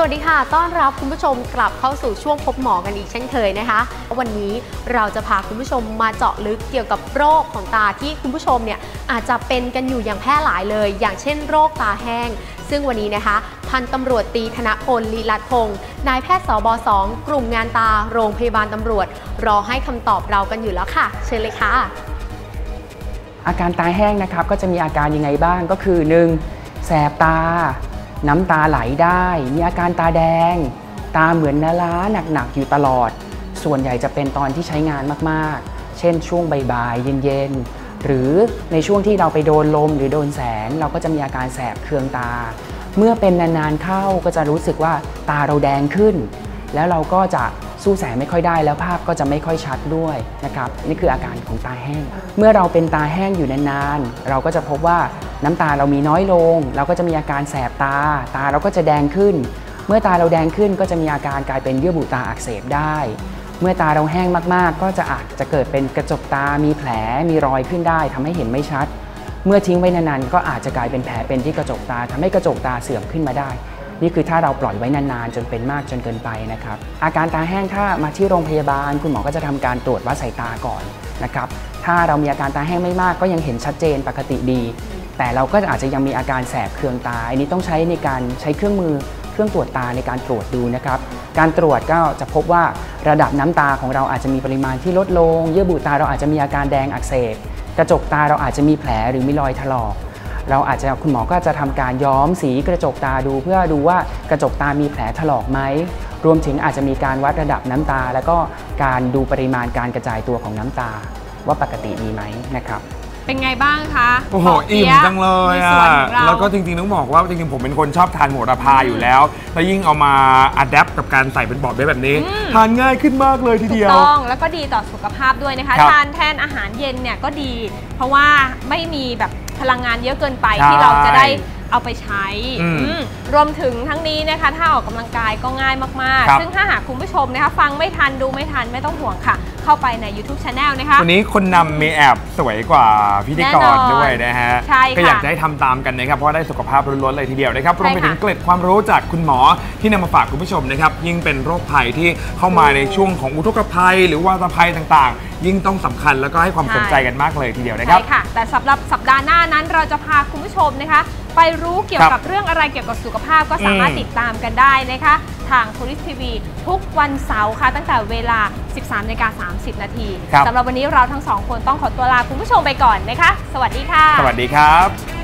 วัสดีค่ะต้อนรับคุณผู้ชมกลับเข้าสู่ช่วงพบหมอกันอีกเช่นเคยนะคะวันนี้เราจะพาคุณผู้ชมมาเจาะลึกเกี่ยวกับโรคของตาที่คุณผู้ชมเนี่ยอาจจะเป็นกันอยู่อย่างแพร่หลายเลยอย่างเช่นโรคตาแห้งซึ่งวันนี้นะคะพันตำรวจตรีธนพล ลีลัดพงศ์นายแพทย์สบ2กลุ่มงานตาโรงพยาบาลตำรวจรอให้คำตอบเรากันอยู่แล้วค่ะเชิญเลยค่ะอาการตาแห้งนะครับก็จะมีอาการยังไงบ้างก็คือ 1. แสบตาน้ำตาไหลได้มีอาการตาแดงตาเหมือนล้าหนักๆอยู่ตลอดส่วนใหญ่จะเป็นตอนที่ใช้งานมากๆเช่นช่วงบ่ายๆเย็นๆหรือในช่วงที่เราไปโดนลมหรือโดนแสงเราก็จะมีอาการแสบเคืองตาเมื่อเป็นนานๆเข้าก็จะรู้สึกว่าตาเราแดงขึ้นแล้วเราก็จะสู้แสงไม่ค่อยได้แล้วภาพก็จะไม่ค่อยชัดด้วยนะครับนี่คืออาการของตาแห้งเมื่อเราเป็นตาแห้งอยู่นานๆเราก็จะพบว่าน้ำตาเรามีน้อยลงเราก็จะมีอาการแสบตาเราก็จะแดงขึ้นเมื่อตาเราแดงขึ้นก็จะมีอาการกลายเป็นเยื่อบุตาอักเสบได้เมื่อตาเราแห้งมากๆก็จะอาจจะเกิดเป็นกระจกตามีแผลมีรอยขึ้นได้ทำให้เห็นไม่ชัดเมื่อทิ้งไว้นานๆก็อาจจะกลายเป็นแผลเป็นที่กระจกตาทำให้กระจกตาเสื่อมขึ้นมาได้นี่คือถ้าเราปล่อยไว้นานๆจนเป็นมากจนเกินไปนะครับอาการตาแห้งถ้ามาที่โรงพยาบาลคุณหมอก็จะทำการตรวจวัดสายตาก่อนนะครับถ้าเรามีอาการตาแห้งไม่มากก็ยังเห็นชัดเจนปกติดีแต่เราก็อาจจะยังมีอาการแสบเคืองตาอันนี้ต้องใช้ในการใช้เครื่องมือเครื่องตรวจตาในการตรวจดูนะครับการตรวจก็จะพบว่าระดับน้ำตาของเราอาจจะมีปริมาณที่ลดลงเยื่อบุตาเราอาจจะมีอาการแดงอักเสบกระจกตาเราอาจจะมีแผลหรือมีรอยถลอกเราอาจจะคุณหมอก็จะทำการย้อมสีกระจกตาดูเพื่อดูว่ากระจกตามีแผลถลอกไหมรวมถึงอาจจะมีการวัดระดับน้ำตาแล้วก็การดูปริมาณการกระจายตัวของน้ำตาว่าปกติดีไหมนะครับเป็นไงบ้างคะโอ้โหอิ่มจังเลยอ่ะแล้วก็จริงๆต้องบอกว่าจริงๆผมเป็นคนชอบทานโหระพาอยู่แล้วแล้วยิ่งเอามาอัดแอปกับการใส่เป็นบอร์ดแบบนี้ทานง่ายขึ้นมากเลยทีเดียวถูกต้องแล้วก็ดีต่อสุขภาพด้วยนะคะทานแทนอาหารเย็นเนี่ยก็ดีเพราะว่าไม่มีแบบพลังงานเยอะเกินไปที่เราจะได้เอาไปใช้รวมถึงทั้งนี้นะคะถ้าออกกำลังกายก็ง่ายมากๆซึ่งถ้าหากคุณผู้ชมนะคะฟังไม่ทันดูไม่ทันไม่ต้องห่วงค่ะเข้าไปใน YouTube Channel นะคะวันนี้คนนำมีแอบสวยกว่าพิธีกรด้วยนะฮะก็อยากจะให้ทำตามกันนะครับเพราะได้สุขภาพล้วนๆเลยทีเดียวนะครับรวมไปถึงเกล็ดความรู้จากคุณหมอที่นำมาฝากคุณผู้ชมนะครับยิ่งเป็นโรคภัยที่เข้ามาในช่วงของอุทกภัยหรือวาตภัยต่างๆยิ่งต้องสำคัญแล้วก็ให้ความสนใจกันมากเลยทีเดียวนะครับใช่ค่ะแต่สำหรับสัปดาห์หน้านั้นเราจะพาคุณผู้ชมนะคะไปรู้เกี่ยวกับเรื่องอะไรเกี่ยวกับสุขภาพก็สามารถติดตามกันได้นะคะทาง Tourist TV ทุกวันเสาร์ค่ะตั้งแต่เวลา 13:30 น.สำหรับวันนี้เราทั้งสองคนต้องขอตัวลาคุณผู้ชมไปก่อนนะคะสวัสดีค่ะสวัสดีครับ